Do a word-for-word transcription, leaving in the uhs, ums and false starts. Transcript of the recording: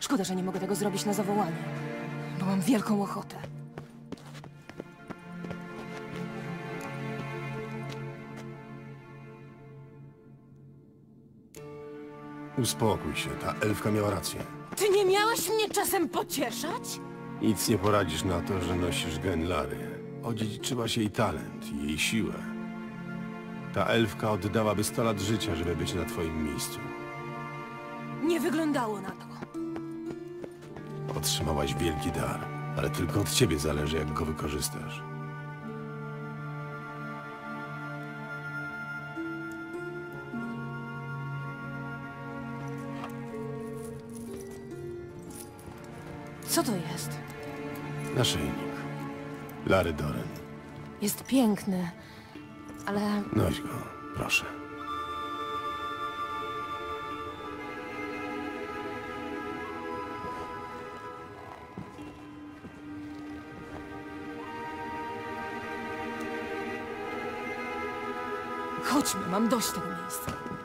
Szkoda, że nie mogę tego zrobić na zawołanie, bo mam wielką ochotę. Uspokój się, ta elfka miała rację. Ty nie miałeś mnie czasem pocieszać? Nic nie poradzisz na to, że nosisz gen Lary. Odziedziczyłaś jej talent i jej siłę. Ta elfka oddałaby sto lat życia, żeby być na twoim miejscu. Nie wyglądało na to. Otrzymałaś wielki dar, ale tylko od ciebie zależy, jak go wykorzystasz. Co to jest? Naszyjnik. Lary Doren. Jest piękny, ale Noś go, proszę. chodźmy, mam dość tego miejsca.